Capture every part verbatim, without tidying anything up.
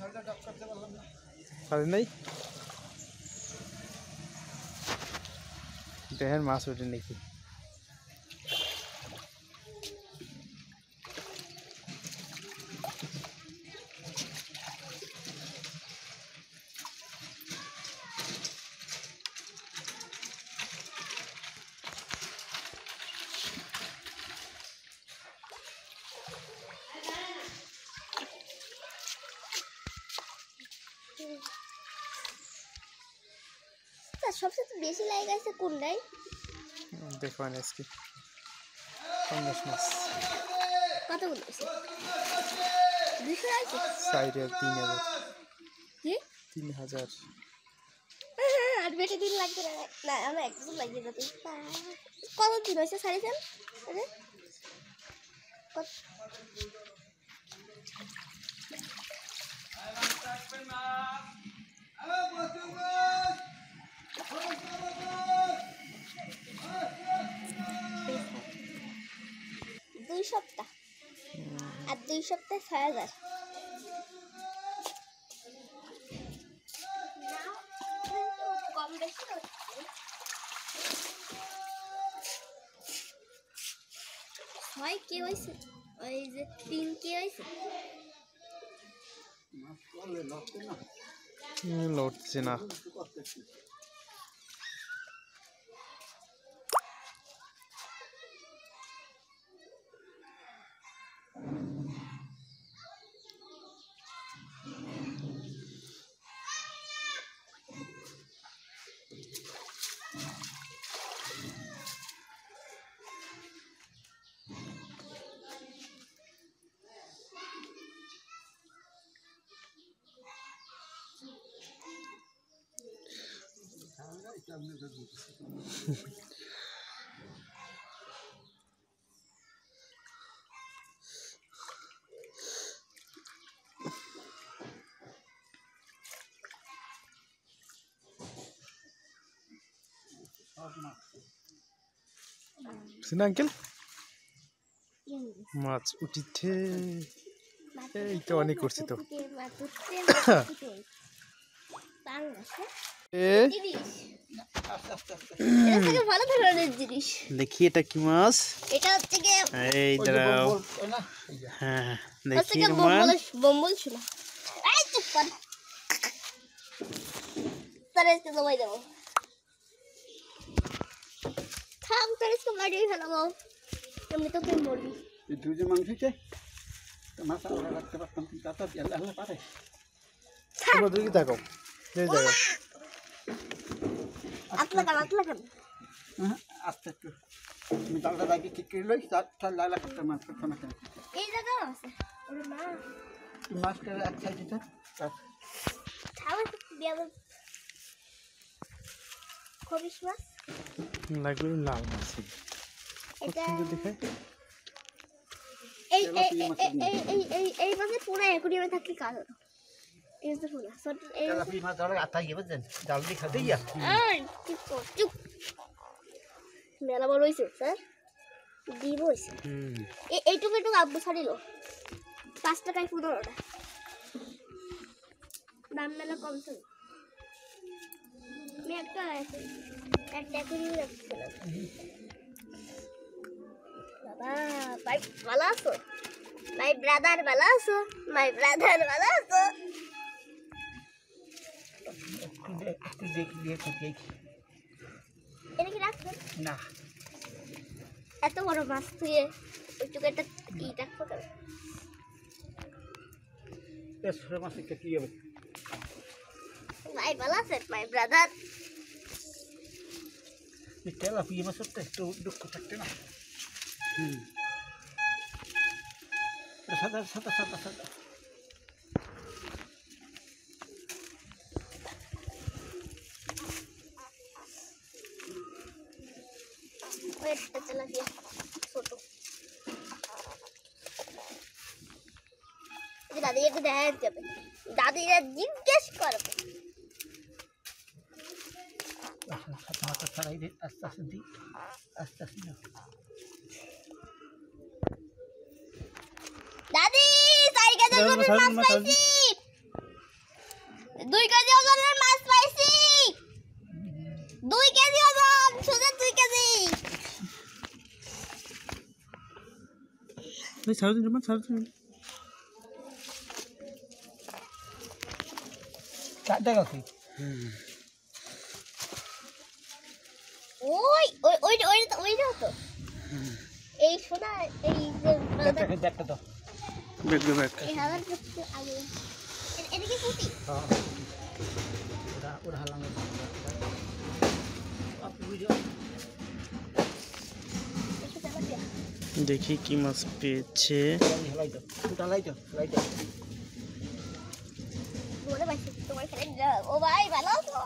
পারে নাই দেখেন মাছ ওঠে নাকি সবচেয়ে বেশি লাইক আছে কোনটাই দেখো আজকে পঞ্চাশ মাছ কতগুলো আছে দুশো আছে সাইডে তিন হাজার কি তিন হাজার আর বেশি দিন লাগবে না না আমরা একদম লাগিয়ে যেতে কত দিন হয়েছে সাড়ে চার আরে দুই সপ্তাহ আর দুই সপ্তাহ ছয় হাজার কম বেশি ছয় কে হয়েছে ওই যে তিন কে হয়েছে লড়ছে না সিনা আঙ্কেল মাছ উঠিছে এই তো অনেক করছি তো দেখি এটা কি মাছ এটা হচ্ছে কি এই দাঁড়াও হ্যাঁ দেখি বম্বল ছিল এই চুপ কর তারে এসে জমাই দেব থাম তারে এসে মারিয়ে ফেলাবো এমনি তো কেন মরবি এই দুই যে মাংস আছে মাছ আমরা রাখতে পারতাম কিন্তু তা তো আল্লাহ পারে তোমরা দুই দেখো এই দেখো আতলা কান আতলা কান হ্যাঁ আস্তে একটু তুমি দালটা দাগি ঠিক করে লই তার তার লালা করতে মাছ করতে না কেন এই জায়গা আছে ওরে মা মাছটা এক সাইডে তো তার খাওয়া তো বিয়াব খবিস মাছ লাগবে লাল মাছ এটা দেখে এই এই এই এই এই এই মাছে পুরো অ্যাকুরিয়ামে থাকলে কাজ হতো এই যে পুরো সব এই তেলাপি মাছ ধরে আতা গিয়ে বুঝছেন জাল দিয়ে খাতে ইয়া এই চুপ কর চুপ মেলা বড় হইছে স্যার দিব হইছে হুম এই এইটুকু একটু আব্বু ছাড়িলো পাঁচ টাকায় পনেরোটা দাম মেলা কমছে আমি একটা একটা অ্যাকুরিয়ামে রাখছিলাম বাবা ভাই ভালো আছো মাই ব্রাদার ভালো আছো মাই ব্রাদার ভালো আছো একটু দেখি দিয়ে থাকি এটা কি রাখছো না এত বড় মাছ তুই ওইটুকু একটা ই রাখছো কেন এ ছোট মাছ একটা কি হবে মাই ভালো আছে মাই ব্রাদার এই তেলাপি মাছ তো একটু দুঃখ থাকতে না হুম সাদা সাদা সাদা সাদা একটা তেলাপিয়া ছোট দাদি একটু দেখা যাবে দাদিরা জিজ্ঞেস করবে মাথা ছাড়াই দিই আস্তে আস্তে দিই আস্তে আস্তে দাদি সাইকেল করে মাছ পাইছি দুই কেজি ওজনের মাছ পাইছি দুই কেজি ওজন শুধু দুই কেজি এই ছাড়ো দিন মাছ ছাড়ো দিন কাটা গেছে ওই ওই ওই ওই ওই দাও তো এই সোনা এই যে দেখতে দেখতে দাও ব্যাগ দে ব্যাগ এই হাজার কিছু আগে এদিকে ফুটি হ্যাঁ ওরা ওরা হালাম আপনি ভিডিও দেখি কি মাছ পেয়েছে হেলাই দাও হেলাই দাও হেলাই দাও বলে বাইছে তোমার খেলে যাও ও ভাই ভালো তো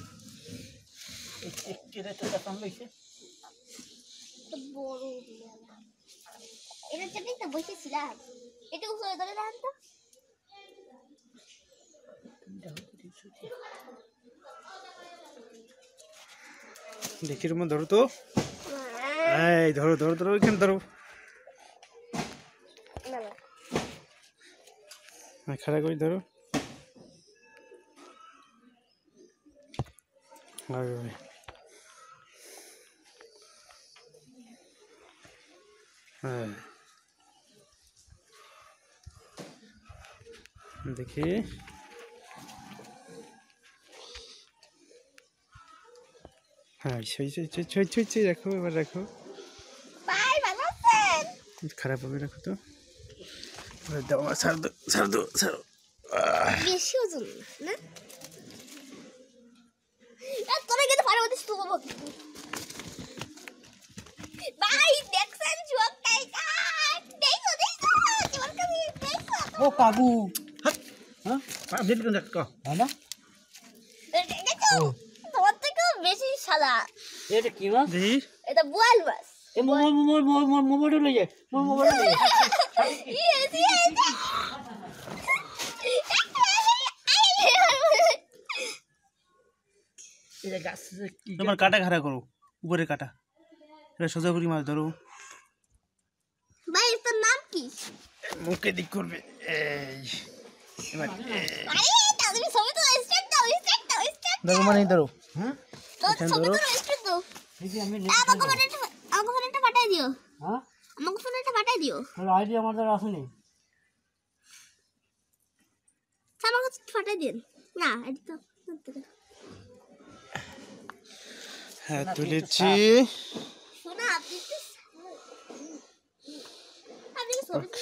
এক কেটে তোটা কাম লইছে তো বড় এটা চেপে তো বসেছিলাম এটা উপরে ধরে রাখ তো দেখি রুমা ধরো তো এই ধরো ধরো ধরো ওইখানে ধরো খাড়া করে ধরো হ্যাঁ দেখি হ্যাঁ ছই ছই ছই ছই ছই ছই রাখো এবার রাখো ভাই ভালো আছেন খারাপ হবে রাখো তো দাও ছাড় দো ছাড় দো ছাড়ো বেশি ওজন না আর তোরা কিন্তু পারবো দিস তো বাবা ভাই দেখছেন জোক কাই কাট দেখো দেখো তোমার কাছে দেখো ও কাবু হ্যাঁ আপনি কোন দেখো হ্যাঁ না দেখো তোমার থেকে বেশি সাদা এটা কি মাছ দেখি এটা বোয়াল মাছ এ মোবাইল মোবাইল মোবাইল মোবাইল লই যায় মোবাইল লই যায় ইয়েস ইয়েস এটা গাছ কি তোমার কাটা খাড়া করো উপরে কাটা এটা সোজা করি মাছ ধরো ভাই তোর নাম কি মুখে দিক করবে এই এবার আরে তুমি ছবি তো স্টার্ট দাও স্টার্ট দাও স্টার্ট ধরো মানে ধরো হ্যাঁ তো ছবি তো স্টার্ট দাও এই যে আমি আমাকে ফোনটা আমাকে ফোনটা পাঠাই দিও হ্যাঁ আমাকে ফোনটা পাঠাই দিও তাহলে আইডি আমার দ্বারা আসেনি আমাকে পাঠাই দিন না এটি তো হ্যাঁ তুলেছি শোনা আপনি আপনি ছবি